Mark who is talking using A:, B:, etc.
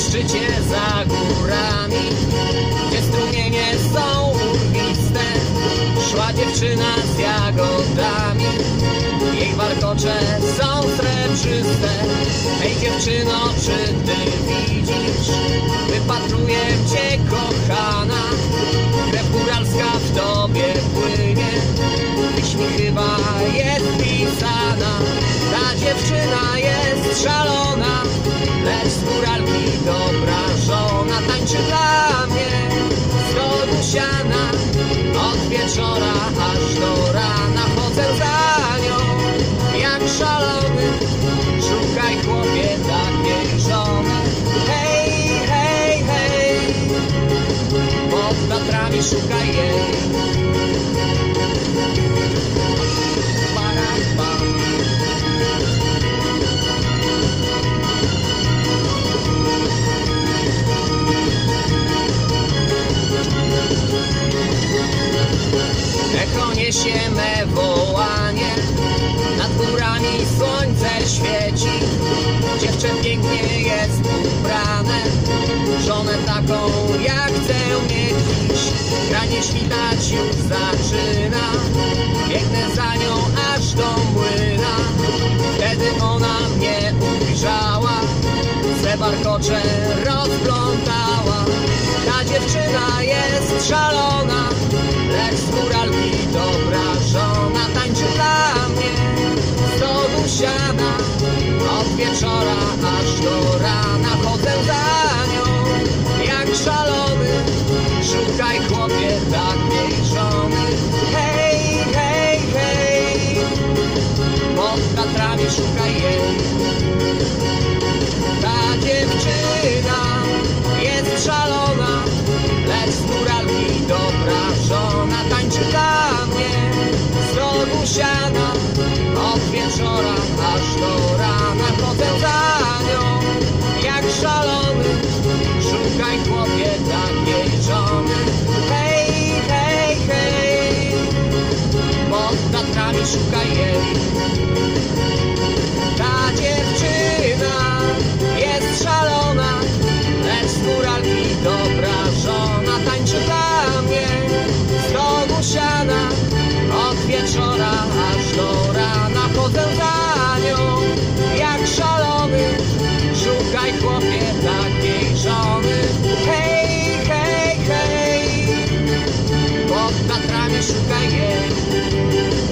A: szczycie za górami, gdzie strumienie są urwiste, szła dziewczyna z jagodami. Jej warkocze są srebrzyste. Hej dziewczyno, czy ty widzisz? Wypatruję cię, kochana. Krew góralska w tobie płynie, tyś mi chyba jest pisana. Ta dziewczyna jest szalona, lecz z góralki dobra żona. Tańczy dla mnie z dołu siana, od wieczora aż do rana. Chodzę za nią jak szalony, szukaj chłopie takiej żony. Hej, hej, hej, pod Tatrami szukaj jej. Echo niesie me wołanie, nad górami słońce świeci. Dziewczę pięknie jest ubrane, żonę taką jak chcę mieć dziś. Granie świtać już zaczyna, biegnę za nią aż do młyna. Wtedy ona mnie ujrzała, swe warkocze rozplątała. Ta dziewczyna jest szalona, lecz z góralki dobra żona. Tańczy dla mnie z dołu siana, od wieczora aż do rana. Chodzę za nią jak szalony, szukaj chłopie takiej żony. Hej, hej, hej, pod Tatrami szukaj jej. Ta dziewczyna jest szalona, lecz z góralki dobra żona. Tańczy dla mnie z dołu siana, od wieczora aż do rana. Chodzę za nią jak szalony, szukaj chłopie takiej żony. Hej, hej, hej, pod Tatrami szukaj jej. Ta dziewczyna jest szalona, lecz z góralki dobra żona. Tańczy dla mnie z dołu siana, od wieczora aż do rana. Chodzę za nią jak szalony, szukaj chłopie takiej żony. Hej, hej, hej, pod Tatrami szukaj jej.